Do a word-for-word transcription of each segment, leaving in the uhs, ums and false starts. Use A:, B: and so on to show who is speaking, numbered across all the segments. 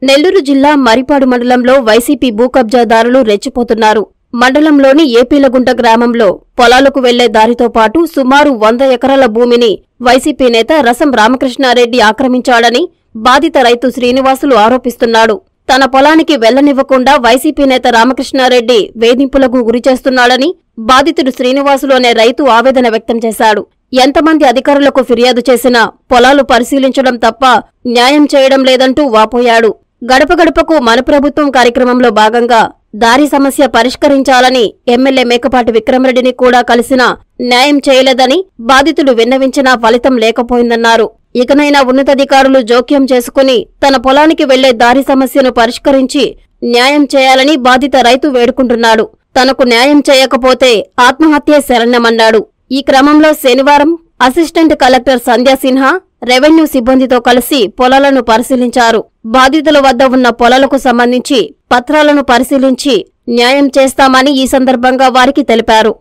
A: నెల్లూరు జిల్లా మరిపాడు మండలంలో వైసీపీ భూ కబ్జాదారులు రెచ్చిపోతున్నారు. మండలంలోని ఏపీలగుంట గ్రామంలో పొలాలకు వెళ్లే దారితో పాటు సుమారు వంద ఎకరాల భూమిని వైసీపీ నేత రసం రామకృష్ణారెడ్డి ఆక్రమించాడని బాధిత రైతు శ్రీనివాసులు ఆరోపిస్తున్నాడు. తన పొలానికి వెళ్లనివ్వకుండా వైసీపీ నేత రామకృష్ణారెడ్డి వేధింపులకు గురిచేస్తున్నాడని బాధితుడు శ్రీనివాసులు అనే రైతు ఆవేదన వ్యక్తం చేశాడు. ఎంతమంది అధికారులకు ఫిర్యాదు చేసినా పొలాలు పరిశీలించడం తప్ప న్యాయం చేయడం లేదంటూ వాపోయాడు. గడప గడపకు మన ప్రభుత్వం కార్యక్రమంలో భాగంగా దారి సమస్య పరిష్కరించాలని ఎమ్మెల్యే మేకపాటి విక్రమరెడ్డిని కూడా కలిసినా న్యాయం చేయలేదని బాధితులు విన్నవించినా ఫలితం లేకపోయిందన్నారు. ఇకనైనా ఉన్నతాధికారులు జోక్యం చేసుకుని తన పొలానికి వెళ్లే దారి సమస్యను పరిష్కరించి న్యాయం చేయాలని బాధిత రైతు వేడుకుంటున్నాడు. తనకు న్యాయం చేయకపోతే ఆత్మహత్యే శరణ్యమన్నాడు. ఈ క్రమంలో శనివారం assistant collector Sandhya Sinha revenue సిబ్బందితో కలిసి పొలాలను పరిశీలించారు. బాధితుల వద్ద ఉన్న పొలాలకు సంబంధించి పత్రాలను పరిశీలించి న్యాయం చేస్తామని ఈ సందర్భంగా వారికి తెలిపారు.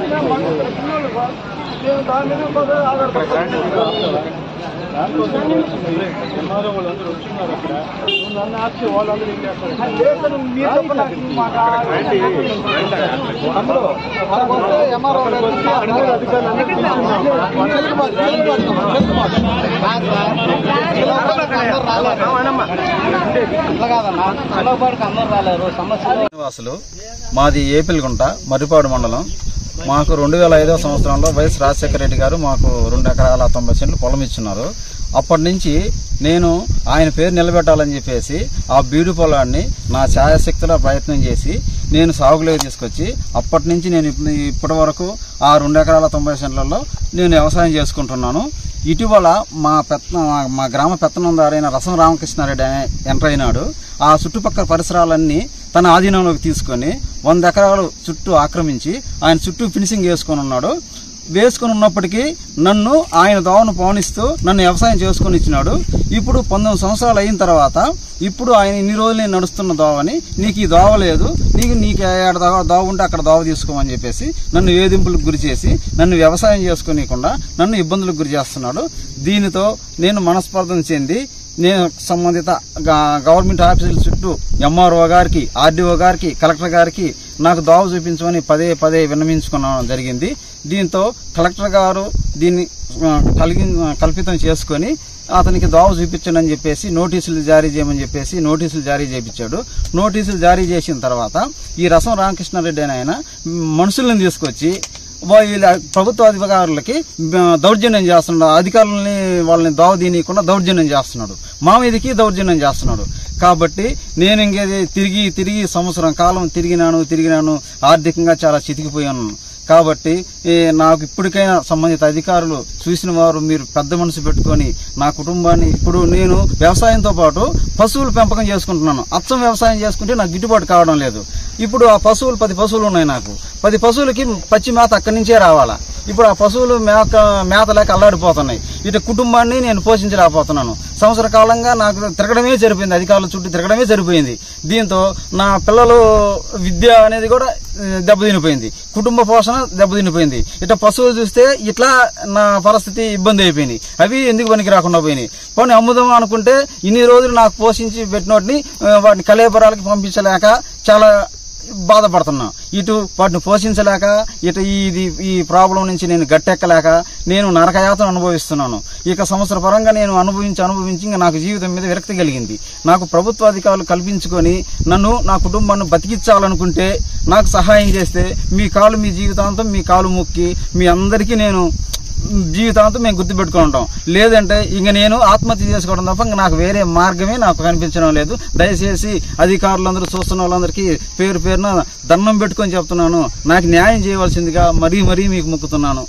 B: శ్రీనివాసులు మాది ఏపిల్గుంట మర్రిపాడు మండలం. మాకు రెండు వేల ఐదవ సంవత్సరంలో వైఎస్ రాజశేఖర రెడ్డి గారు మాకు రెండు ఎకరాల తొంభై సెంట్లు పొలం ఇచ్చినారు. అప్పటి నుంచి నేను ఆయన పేరు నిలబెట్టాలని చెప్పేసి ఆ బీడు పొలాన్ని నా ఛాయాశక్తిలో ప్రయత్నం చేసి నేను సాగులోకి తీసుకొచ్చి అప్పటి నుంచి నేను ఇప్పటి వరకు ఆ రెండు ఎకరాల తొంభై సెంట్లలో నేను వ్యవసాయం చేసుకుంటున్నాను. ఇటీవల మా పెత్త మా గ్రామ పెత్తనందారైన రసం రామకృష్ణారెడ్డి ఎంటర్ అయినాడు. ఆ చుట్టుపక్కల పరిసరాలన్నీ తన ఆధీనంలోకి తీసుకొని వంద ఎకరాలు చుట్టూ ఆక్రమించి ఆయన చుట్టూ ఫినిషింగ్ వేసుకొని ఉన్నాడు. వేసుకుని ఉన్నప్పటికీ నన్ను ఆయన దోవను పవనిస్తూ నన్ను వ్యవసాయం చేసుకుని ఇచ్చినాడు. ఇప్పుడు పంతొమ్మిది సంవత్సరాలు అయిన తర్వాత ఇప్పుడు ఆయన ఇన్ని రోజులు నేను నడుస్తున్న దోవని నీకు ఈ దోవ లేదు, నీకు నీకు ఏడ దోవ ఉంటే అక్కడ దోవ తీసుకోమని చెప్పేసి నన్ను వేధింపులకు గురి చేసి నన్ను వ్యవసాయం చేసుకునికుండా నన్ను ఇబ్బందులకు గురి చేస్తున్నాడు. దీనితో నేను మనస్పర్ధం చెంది నేను సంబంధిత గవర్నమెంట్ ఆఫీసుల చుట్టూ ఎంఆర్ఓ గారికి, ఆర్డీఓ గారికి, కలెక్టర్ గారికి నాకు దోవ చూపించమని పదే పదే విన్నవించుకోవడం జరిగింది. దీంతో కలెక్టర్ గారు దీన్ని కలిగి కల్పితం చేసుకుని అతనికి దోవ చూపించండి అని చెప్పేసి నోటీసులు జారీ చేయమని చెప్పేసి నోటీసులు జారీ చేయించాడు. నోటీసులు జారీ చేసిన తర్వాత ఈ రసం రామకృష్ణారెడ్డి అని ఆయన మనుషులను తీసుకొచ్చి వీళ్ళ ప్రభుత్వ అధికారులకి దౌర్జన్యం చేస్తున్నాడు. అధికారులని వాళ్ళని దోవ తీయకుండా దౌర్జన్యం చేస్తున్నాడు. మా మీదకి దౌర్జన్యం చేస్తున్నాడు. కాబట్టి నేను ఇంకేది తిరిగి తిరిగి సంవత్సరం కాలం తిరిగినాను తిరిగినాను ఆర్థికంగా చాలా చితికిపోయాను. కాబట్టి నాకు ఇప్పటికైనా సంబంధిత అధికారులు చూసిన వారు మీరు పెద్ద మనసు పెట్టుకొని నా కుటుంబాన్ని ఇప్పుడు నేను వ్యవసాయంతో పాటు పశువులు పెంపకం చేసుకుంటున్నాను. అచ్చం వ్యవసాయం చేసుకుంటే నాకు గిట్టుబాటు కావడం లేదు. ఇప్పుడు ఆ పశువులు పది పశువులు ఉన్నాయి. నాకు పది పశువులకి పచ్చి మేత అక్కడి నుంచే రావాలా. ఇప్పుడు ఆ పశువులు మేక మేత లేక అల్లాడిపోతున్నాయి. ఇటు కుటుంబాన్ని నేను పోషించలేకపోతున్నాను. సంవత్సర కాలంగా నాకు తిరగడమే సరిపోయింది, అధికారుల చుట్టూ తిరగడమే సరిపోయింది. దీంతో నా పిల్లలు విద్య అనేది కూడా దెబ్బతినిపోయింది, కుటుంబ పోషణ దెబ్బతినిపోయింది. ఇట్లా పశువులు చూస్తే ఇట్లా నా పరిస్థితి ఇబ్బంది అయిపోయింది. అవి ఎందుకు పనికి రాకుండా పోయినాయి. పోనీ అమ్ముదాం అనుకుంటే ఇన్ని రోజులు నాకు పోషించి పెట్టినోటిని వాటిని కలేబరాలకి పంపించలేక చాలా బాధపడుతున్నా. ఇటు వాటిని పోషించలేక ఇటు ఇది ఈ ప్రాబ్లం నుంచి నేను గట్టెక్కలేక నేను నరకయాతను అనుభవిస్తున్నాను. ఇక సంవత్సర పరంగా నేను అనుభవించి అనుభవించి ఇంకా నాకు జీవితం మీద విరక్తి కలిగింది. నాకు ప్రభుత్వ అధికారులు కల్పించుకొని నన్ను నా కుటుంబాన్ని బతికించాలనుకుంటే నాకు సహాయం చేస్తే మీ కాలు మీ జీవితాంతం మీ కాలు మొక్కి మీ అందరికీ నేను జీవితాంతం మేము గుర్తుపెట్టుకుంటాం. లేదంటే ఇంక నేను ఆత్మహత్య చేసుకోవడం తప్ప ఇంకా నాకు వేరే మార్గమే నాకు కనిపించడం లేదు. దయచేసి అధికారులందరూ చూస్తున్న వాళ్ళందరికీ పేరు పేరున దండం పెట్టుకొని చెప్తున్నాను, నాకు న్యాయం చేయవలసిందిగా మరీ మరీ మీకు మొక్కుతున్నాను.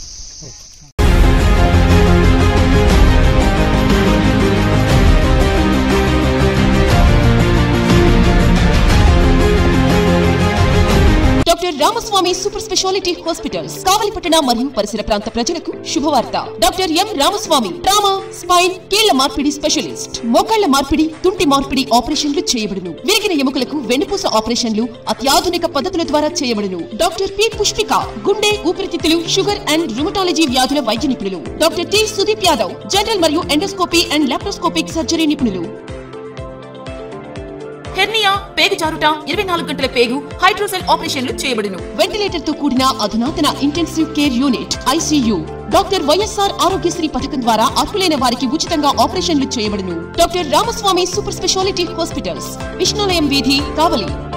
C: Doctor Ramaswamy super speciality hospitals కావలిపట్టణ మరియు పరిసర ప్రాంత ప్రజలకు శుభవార్త. Doctor M Ramaswamy trauma, spine, కీళ్ల మార్పిడి స్పెషలిస్ట్. మోకాళ్ల మార్పిడి, తుంటి మార్పిడి ఆపరేషన్లు చేయబడును. విరిగిన ఎముకలకు వెన్నుపూస ఆపరేషన్లు అత్యాధునిక పద్ధతుల ద్వారా చేయబడును. డాక్టర్ పి పుష్పిక గుండె, ఊపిరితిత్తులు, షుగర్ అండ్ రుమటాలజీ వ్యాధుల వైద్య నిపుణులు. Doctor T Sudeep Yadav general మరియు ఎండోస్కోపీ అండ్ లాప్రోస్కోపిక్ సర్జరీ నిపుణులు. హెర్నియా, పేగు జారుట, ఇరవై నాలుగు గంటల పేగు, హైడ్రోసెల్ ఆపరేషన్లు చేయబడును. వెంటిలేటర్ తో కూడిన అధునాతన intensive care unit ICU. Doctor YSR Aarogyasri పథకం ద్వారా అర్హులైన వారికి ఉచితంగా ఆపరేషన్లు చేయబడును. Doctor Ramaswamy super speciality hospitals, Vishnulayam వీధి, కావలి.